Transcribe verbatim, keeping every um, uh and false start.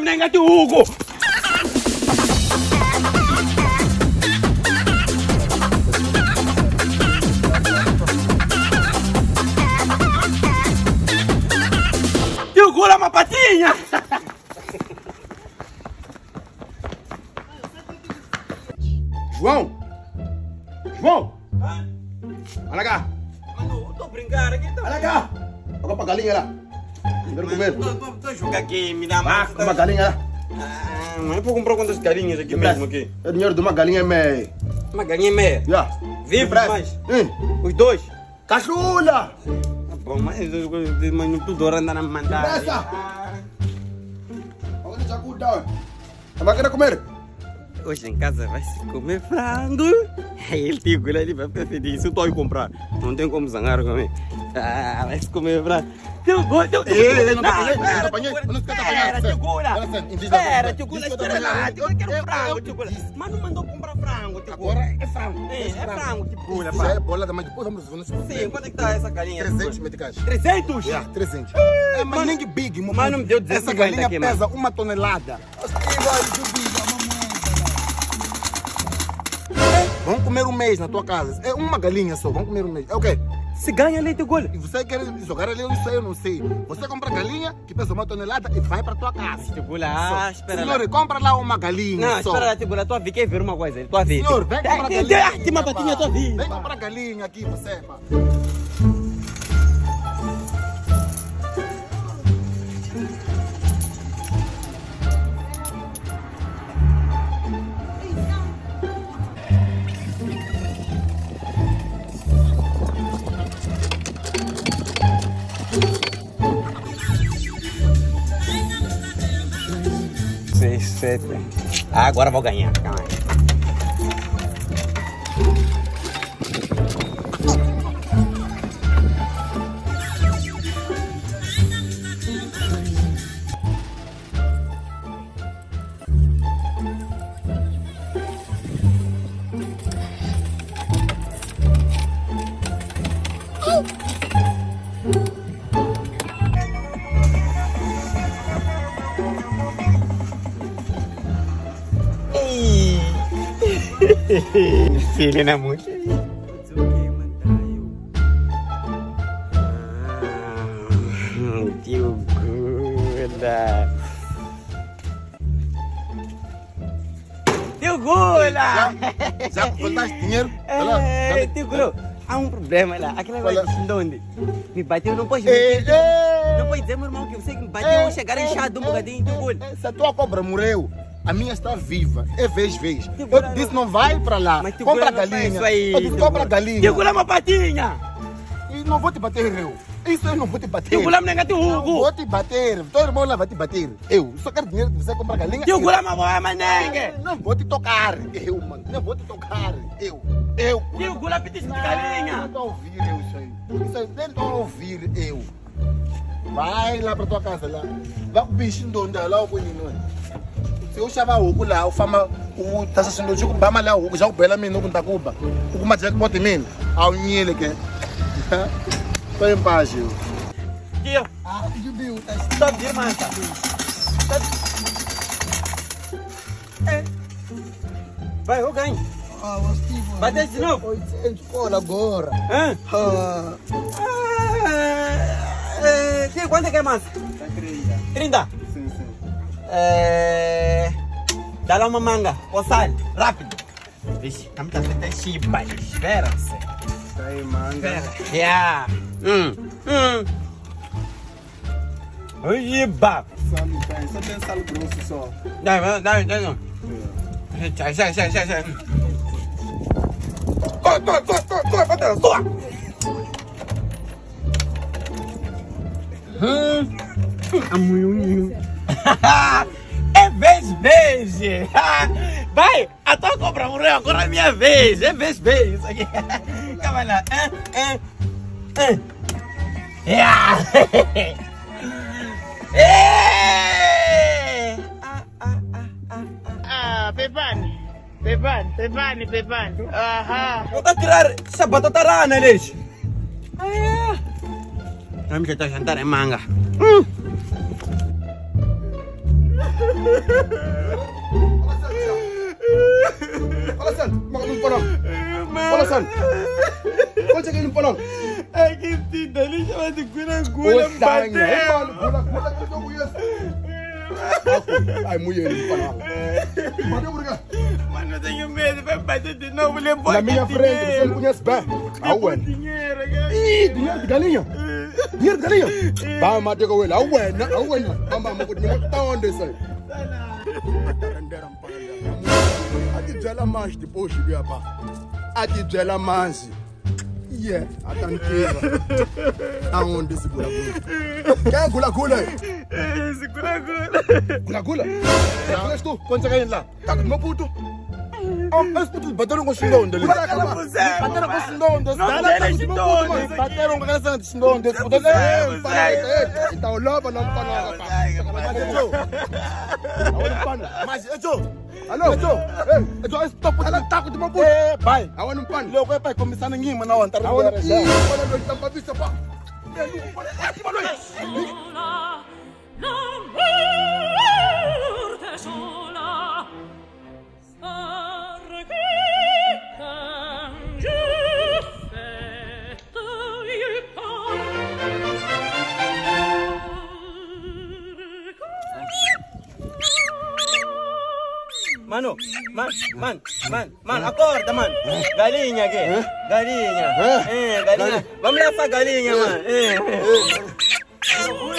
nenga ti Hugo. Segura uma patinha! João! João! Hã? Olha cá! Mano, eu tô brincando aqui. Tô... Olha cá! Olha pra galinha lá! Quero comer! Tô, tô, tô jogando aqui, me dá Ah, mais. com uma galinha lá! Ah, mas eu vou comprar quantas galinhas aqui mesmo aqui? É dinheiro de uma galinha meia! Uma galinha meia? Já! Vivo mais? Hum. Os dois? Caçula! Tá bom, mas, mas não tudo hora andando a me mandar. Pressa! Ah, Olha já cuidado! Vai querer comer? hoje em casa vai se comer frango. Aí ele tem ele vai ficar feliz. Eu tô a comprar. Não tem como zangar comigo. Ah, vai se comer frango. Teu gol, teu gol. Ei, não apanhei, não apanhei, não esquenta apanhar. Espera, tio Gula. Espera, tio Gula, espera lá. Tio Gula, quero frango, tio Gula. Mas não mandou comprar frango, tio Gula. Agora é frango. É, é frango, tio Gula. Isso é bola, mas depois vamos nos Sim, quanto é que tá essa galinha? trezentos meticais. trezentos? É, trezentos. É, mas nem big, meu Mas não me deu duzentos e essa cinquenta galinha aqui, pesa uma tonelada. Vamos comer um mês na tua casa. É uma galinha só, vamos comer um mês. É o quê? Se ganha leite, Gula. E você quer jogar ali, eu não sei, eu não sei. Você compra galinha, que pesa uma tonelada, e vai para tua casa. Tio Gula, ah, espera lá. Senhor, compra lá uma galinha Não, só. espera lá, tio Gula. Tua vi, quer ver uma coisa? Tua vi. Senhor, vem comprar galinha. Ah, tem uma patinha, tua vi. Vem comprar galinha aqui, você, pá. Seis, sete. Ah, agora vou ganhar. Calma aí. Filho, não é muito. Tio Gula. Tio Gula! Já, já contaste dinheiro? É, tio Gula, há um problema lá. Aquela coisa de Xindonde. Me bateu, não pode Ei, dizer. ei. Não pode dizer, meu irmão, que você me bateu e chegar inchado um bocadinho, tio Gula. Se a tua cobra morreu, a minha está viva. É vez, vez. Tio Eu Gula te disse, não vai para lá. Mas tio Compra Gula não faz galinha. isso aí, Eu disse, tio compra Gula. galinha. Tio Gula é uma patinha. E não vou te bater, eu. Isso eu não vou te bater. Tio Gula é negativo, Não Hugo. vou te bater. Todo irmão lá vai te bater. Eu só quero dinheiro de você comprar galinha. Tio Eu- Gula é uma boa manengue. Não vou te tocar. Eu, mano. Não vou te tocar. Eu. Eu. Tio Gula é petisco de Não galinha. estou a ouvir eu isso aí. Isso aí, nem estou a ouvir eu. Vai lá para tua casa lá. Vai com o bicho Xindonde lá, o bonino. Se eu chamar o Hugo lá, o fama, o tá assistindo o jogo, vai lá o Hugo, já o Bela Mino com Tacuba. O Hugo Matia que bota em mim. Ao Nile que. Estou em paz, eu. Tio, Ah, you do. stop de manta. É. Vai, eu ganho. Ah, o Steve. Bater de novo? oitocentos, cola agora. Hã? Ah, Ah, é, tio, quanto é que é massa? trinta. trinta? Sim, sim. É... Dá lá uma manga, com sal, rápido. Vixe, a minha tá chiba, espera-se. Tá aí, manga. Espera. Yeah. Hum, hum. Iba. Sal, tem, só tem sal grosso só. Dá, dá, dá, dá, não. Sai, sai, sai, sai, sai. Corre, corre, corre, corre, corre, corre, corre. Hum. Amunho. É vez, vez. Vai, a tua cobra morreu, agora é minha vez. É vez, vez. Isso aqui. Calma lá. É, é, é. Yeah. É. Ah, ah, ah, ah, ah. Ah, Pepani. Pepani, Pepani, Pepani. Aham. Eu tô a tirar essa batata rana, Leite. Ah, é. Vamos tentar jantar em manga. Hum. Alasan, makan panang. Alasan. Kau cakap ini panang. Aku tidak bisa masuk gula-gula Gula-gula gula itu buyas. Aku, ay muye ini panang. Mana mereka? Mano, tenho medo, vai bater de novo, ele pode Na minha frente, você não conhece bem. Awen. dinheiro, Ih, dinheiro de galinha. Dinheiro de galinha. Vamos mate com ele. Awen, awen. Vamos, vamos com dinheiro. Tá onde isso aí? Ati byela manzi depois de ver pá. Ati byela manzi. Yeah, atantiva. Aonde esse gula gula? Quem é gula gula? Esse gula-gula. Gula gula? Gula tu? Quanto você lá? Tá com meu puto? Oh, esse puto bateram com Xindonde ali. Bateram com Xindonde. Bateram com essa de Xindonde. Então lava não para não. Mas Ejo, alô Ejo, Ejo, stop, ela tá com meu puto. Pai, I want pan. Leo pai começando ninguém, mas não antar. I want. Olha nós tá para vista pá. Mano, man, man, man, man, acorda, man. Galinha aqui. Galinha. Eh, galinha. Vamos lá pra galinha, man. Eh.